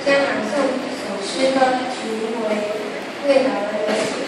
将朗诵一首诗歌，题目为《为老人而写》。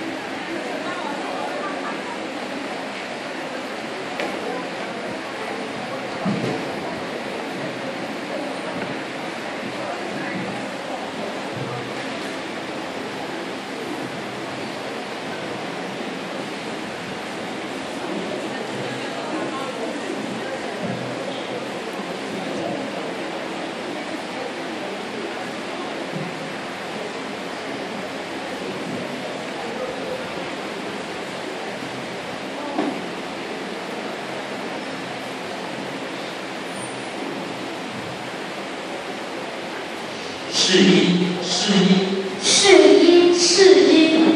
是一。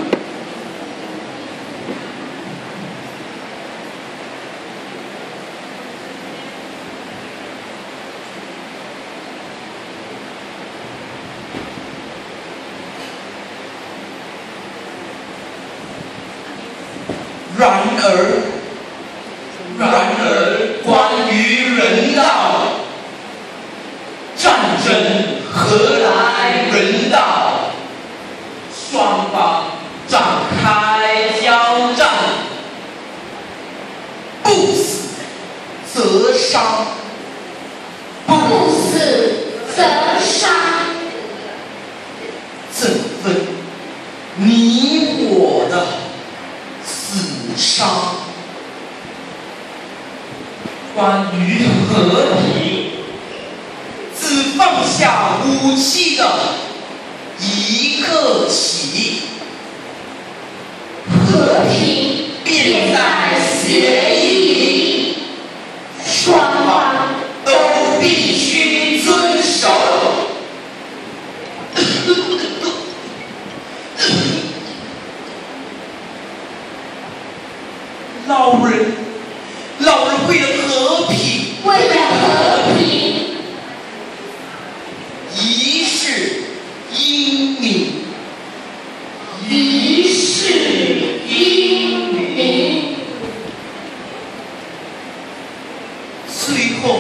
然而，关于人道，战争何来人道？双方展开交战，不死则伤， 不死则伤。 怎分你我的死伤？关于和平，自放下武器的一刻起， 和平便在协议里，双方都必须遵守。老人为了和平，一世英名，最后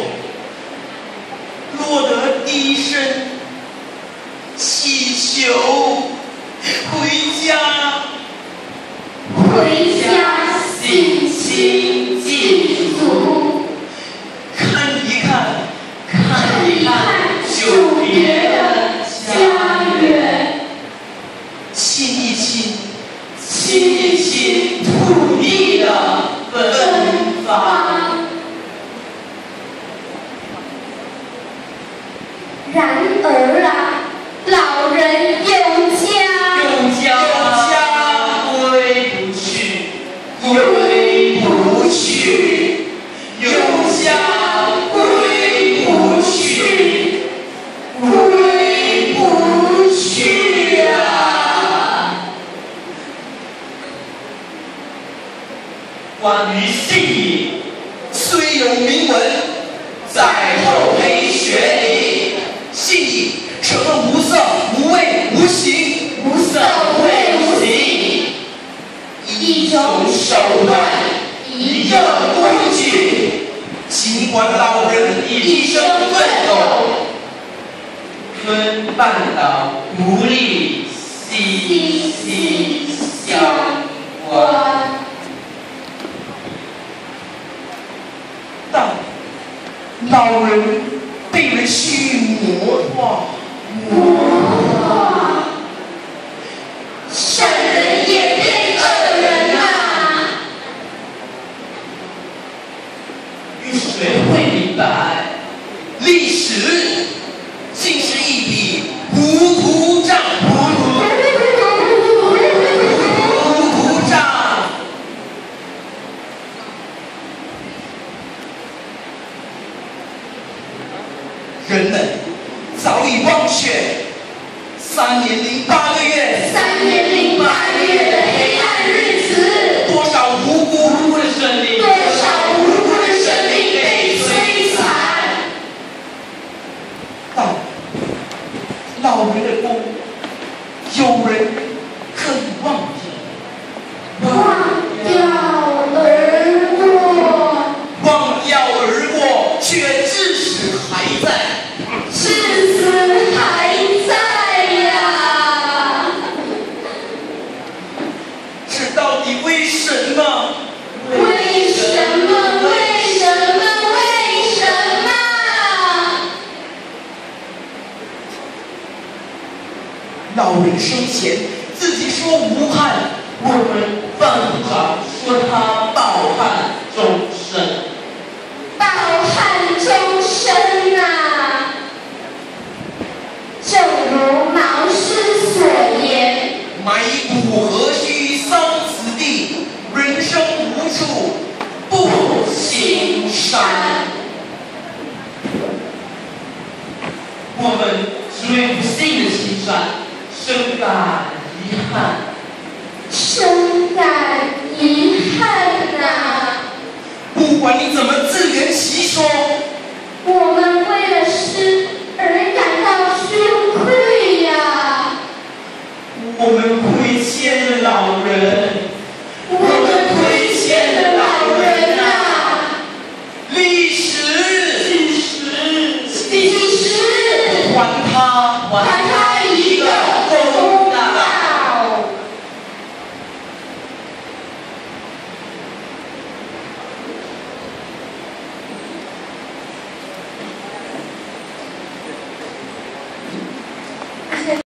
落得低声祈求回家， 心情寄足， 看一看久别的家园，亲一亲土地的芬芳。 然而啊，老人有家归不去，有家归不去啊！关于信义，虽有铭文在厚黑学里，信义成了无色无味无形，一种手段，一个工具。尽管老人一生奋斗，分半岛不离息息相关，但老人被人去魔化。 善人也变恶人啊！ 谁会明白，历史竟是一笔糊涂账？人们早已忘却3年0、8个月的黑暗日子， 多少无辜的生命被摧残。 但老人的功，有人可以忘掉，却至死还在。 到人生前，自己说无憾，我们犯不着说他抱憾终生。 抱憾终生啊！正如毛诗所言： 埋骨何须桑梓地，人生无处不青山。我们只为不幸的青山，深感遗憾。 深感遗憾啊！ 不管你怎么自圆其说， 我们